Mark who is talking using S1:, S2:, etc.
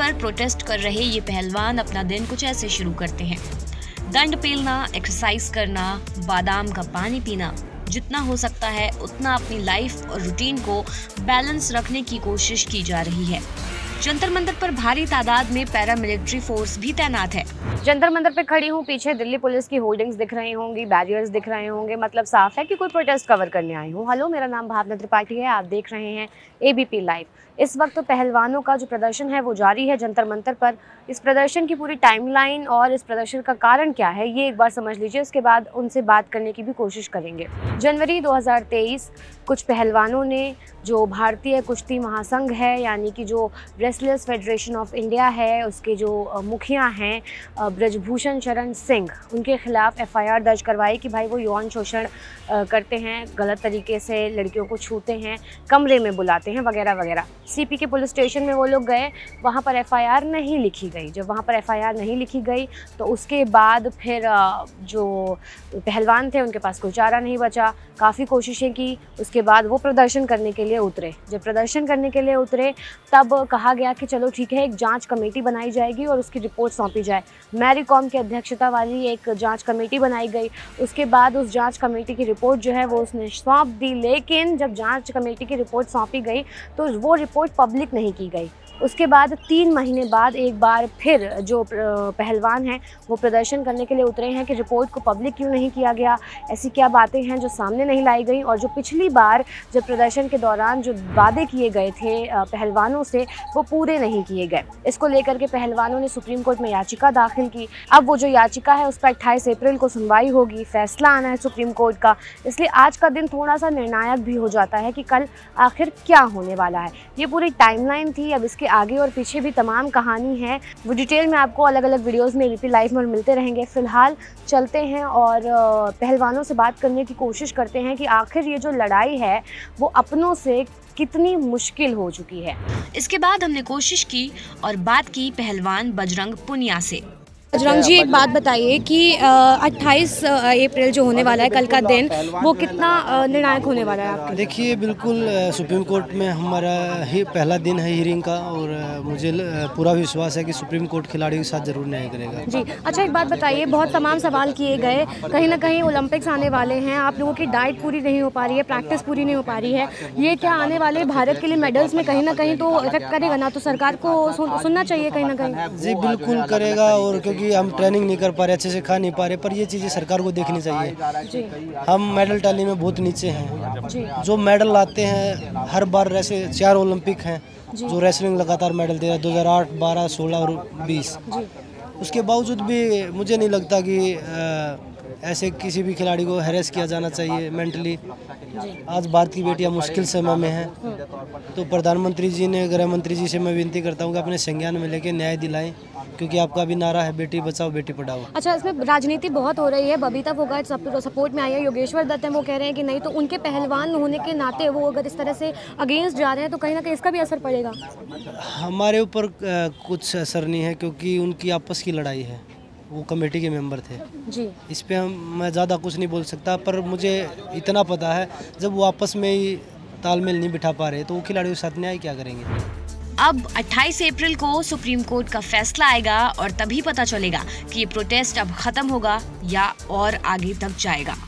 S1: पर प्रोटेस्ट कर रहे ये पहलवान अपना दिन कुछ ऐसे शुरू करते हैं। दंड पेलना, एक्सरसाइज करना, बादाम का पानी पीना, जितना हो सकता है उतना अपनी लाइफ और रूटीन को बैलेंस रखने की कोशिश की जा रही है। जंतर मंतर पर भारी तादाद में पैरामिलिट्री फोर्स भी तैनात है।
S2: जंतर मंतर पे खड़ी हूँ, पीछे दिल्ली पुलिस की होल्डिंग्स दिख रही होंगी, बैरियर्स दिख रहे होंगे, मतलब साफ है कि कोई प्रोटेस्ट कवर करने आई हूँ। हेलो, मेरा नाम भावना त्रिपाठी है, आप देख रहे हैं ABP लाइव। इस वक्त पहलवानों का जो प्रदर्शन है वो जारी है जंतर मंतर पर। इस प्रदर्शन की पूरी टाइमलाइन और इस प्रदर्शन का कारण क्या है ये एक बार समझ लीजिए, उसके बाद उनसे बात करने की भी कोशिश करेंगे। जनवरी 2023 कुछ पहलवानों ने, जो भारतीय कुश्ती महासंघ है यानी कि जो रेसलर्स फेडरेशन ऑफ इंडिया है, उसके जो मुखिया हैं ब्रजभूषण शरण सिंह, उनके खिलाफ FIR दर्ज करवाई कि भाई वो यौन शोषण करते हैं, गलत तरीके से लड़कियों को छूते हैं, कमरे में बुलाते हैं वगैरह वगैरह। CP के पुलिस स्टेशन में वो लोग गए, वहाँ पर FIR नहीं लिखी गई। जब वहाँ पर FIR नहीं लिखी गई तो उसके बाद फिर जो पहलवान थे उनके पास कोई चारा नहीं बचा, काफ़ी कोशिशें की, उसके बाद वो प्रदर्शन करने के लिए उतरे। जब प्रदर्शन करने के लिए उतरे तब कहा गया कि चलो ठीक है, एक जांच कमेटी बनाई जाएगी और उसकी रिपोर्ट सौंपी जाए। मैरी कॉम की अध्यक्षता वाली एक जांच कमेटी बनाई गई। उसके बाद उस जांच कमेटी की रिपोर्ट जो है वो उसने सौंप दी, लेकिन जब जांच कमेटी की रिपोर्ट सौंपी गई तो वो रिपोर्ट पब्लिक नहीं की गई। उसके बाद 3 महीने बाद एक बार फिर जो पहलवान हैं वो प्रदर्शन करने के लिए उतरे हैं कि रिपोर्ट को पब्लिक क्यों नहीं किया गया, ऐसी क्या बातें हैं जो सामने नहीं लाई गई, और जो पिछली बार जब प्रदर्शन के दौरान जो वादे किए गए थे पहलवानों से वो पूरे नहीं किए गए। इसको लेकर के पहलवानों ने सुप्रीम कोर्ट में याचिका दाखिल की। अब वो जो याचिका है उस पर 28 अप्रैल को सुनवाई होगी, फैसला आना है सुप्रीम कोर्ट का। इसलिए आज का दिन थोड़ा सा निर्णायक भी हो जाता है कि कल आखिर क्या होने वाला है। ये पूरी टाइमलाइन थी। अब इसके आगे और पीछे भी तमाम कहानी है, वो डिटेल में आपको अलग अलग वीडियोस में ABP लाइव में मिलते रहेंगे। फिलहाल चलते हैं और पहलवानों से बात करने की कोशिश करते हैं कि आखिर ये जो लड़ाई है वो अपनों से कितनी मुश्किल हो चुकी है।
S1: इसके बाद हमने कोशिश की और बात की पहलवान बजरंग पुनिया से।
S2: बजरंग जी, एक बात बताइए कि 28 अप्रैल जो होने वाला है कल का दिन, वो कितना निर्णायक होने वाला है आपके?
S3: देखिए, बिल्कुल सुप्रीम कोर्ट में हमारा ही पहला दिन है हियरिंग का, और मुझे पूरा विश्वास है कि सुप्रीम कोर्ट खिलाड़ियों के साथ जरूर न्याय करेगा। जी,
S2: अच्छा एक बात बताइए, बहुत तमाम सवाल किए गए, कहीं ना कहीं ओलंपिक्स आने वाले हैं, आप लोगों की डाइट पूरी नहीं हो पा रही है, प्रैक्टिस पूरी नहीं हो पा रही है, ये क्या आने वाले भारत के लिए मेडल्स में कहीं ना कहीं तो इफेक्ट करेगा ना? तो सरकार को सुनना चाहिए कहीं ना कहीं।
S3: जी बिल्कुल करेगा, और क्योंकि हम ट्रेनिंग नहीं कर पा रहे, अच्छे से खा नहीं पा रहे, पर ये चीज़ें सरकार को देखनी चाहिए। हम मेडल टैली में बहुत नीचे हैं। जो मेडल लाते हैं हर बार, ऐसे 4 ओलंपिक हैं जो रेसलिंग लगातार मेडल दे रहा है, 2008, 12, 16 और 20। उसके बावजूद भी मुझे नहीं लगता कि ऐसे किसी भी खिलाड़ी को हैरेस किया जाना चाहिए मेंटली। आज भारत की बेटियां मुश्किल समय में हैं, तो प्रधानमंत्री जी ने, गृह मंत्री जी से मैं विनती करता हूं कि अपने संज्ञान में लेके न्याय दिलाएं, क्योंकि आपका भी नारा है बेटी बचाओ बेटी पढ़ाओ।
S2: अच्छा, इसमें राजनीति बहुत हो रही है। बबीता फोगाट सपोर्ट में आई है, योगेश्वर दत्त है, वो कह रहे हैं कि नहीं, तो उनके पहलवान होने के नाते वो अगर इस तरह से अगेंस्ट जा रहे हैं तो कहीं ना कहीं इसका भी असर पड़ेगा।
S3: हमारे ऊपर कुछ असर नहीं है, क्योंकि उनकी आपस की लड़ाई है, वो कमेटी के मेंबर थे
S2: जी।
S3: इस पे मैं ज़्यादा कुछ नहीं बोल सकता, पर मुझे इतना पता है जब वो आपस में ही तालमेल नहीं बिठा पा रहे तो वो खिलाड़ियों के साथ न्याय क्या करेंगे।
S1: अब 28 अप्रैल को सुप्रीम कोर्ट का फैसला आएगा और तभी पता चलेगा कि ये प्रोटेस्ट अब खत्म होगा या और आगे तक जाएगा।